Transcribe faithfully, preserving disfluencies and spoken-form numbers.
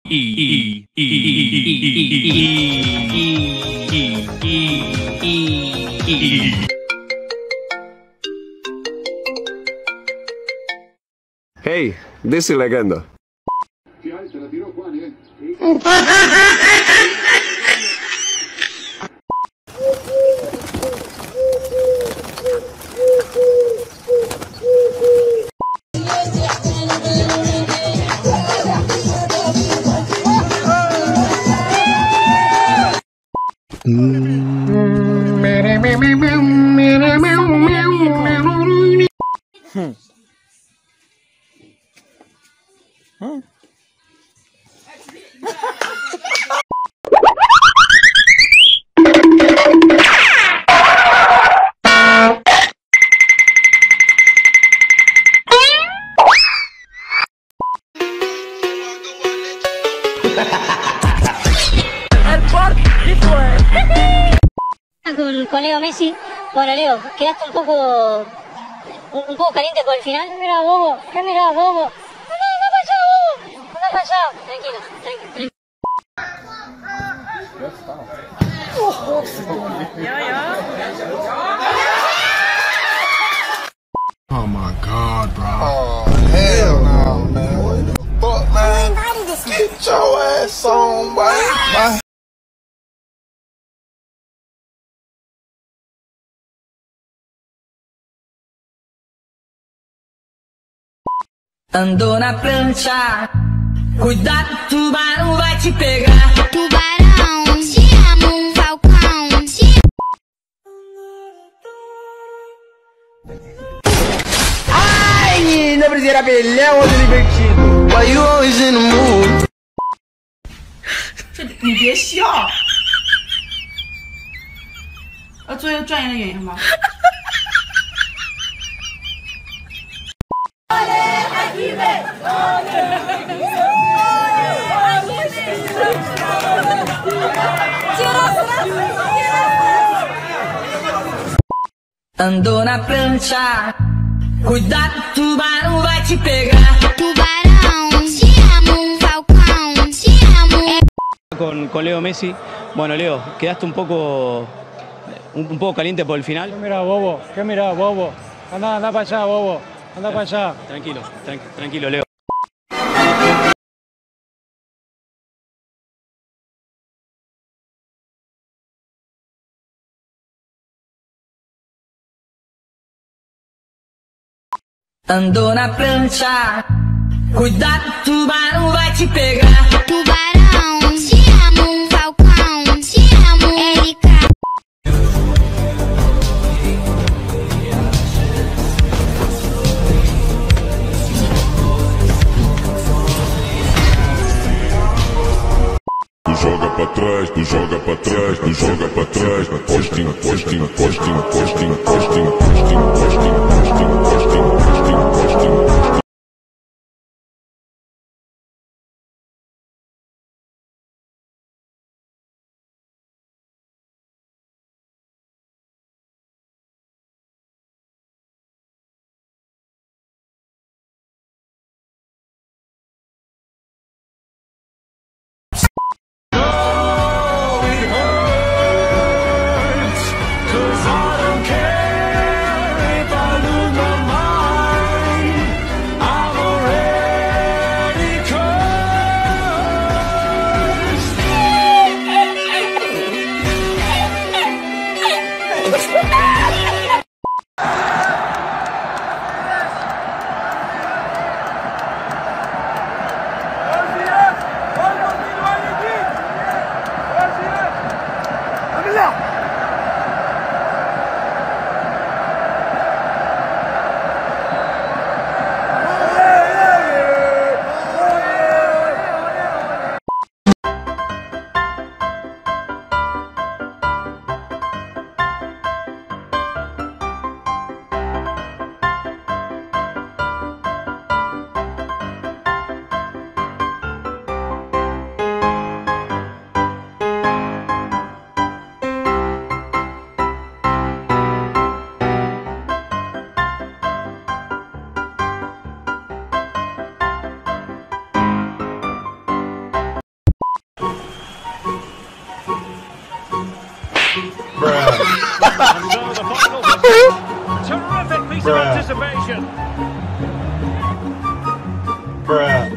Hey, this is Legenda. Hmm. Huh? Con, con Leo Messi. Bueno, Leo, quedaste un poco un, un poco caliente por el final. ¿Qué mirá, bobo? ¿Qué mirá, bobo? Anda, anda para allá, bobo. Anda para allá. Tranquilo, tranquilo. Oh my God, bro. Oh, hell no, man. What the fuck, man? Get your ass on, boy. My Andou na prancha, cuidado, tubarão vai te pegar. Tubarão, te amo, falcão, te Ai, não precisa abelhão ou divertido. Why you always in the mood? 你别笑，要做一个专业的演员吗？ Andou na prancha, cuidado, tubarão vai te pegar. Tubarão, te amo, falcão, te amo. Con, con Leo Messi. Bueno, Leo, quedaste un poco un, un poco caliente por el final. ¿Qué mirá, bobo? ¿Qué mirá, bobo? Anda, anda para allá, bobo. Anda para allá. Tranquilo, tran tranquilo, Leo. Andou na prancha, cuidado, tubarão vai te pegar. Tubarão, te amo, falcão, te amo, Erika. Tu joga pra trás, tu joga pra trás, tu joga pra trás. Postinho, postinho, postinho, postinho, postinho, postinho, postinho, postinho, postinho, postinho, postinho. face of anticipation. Bruh.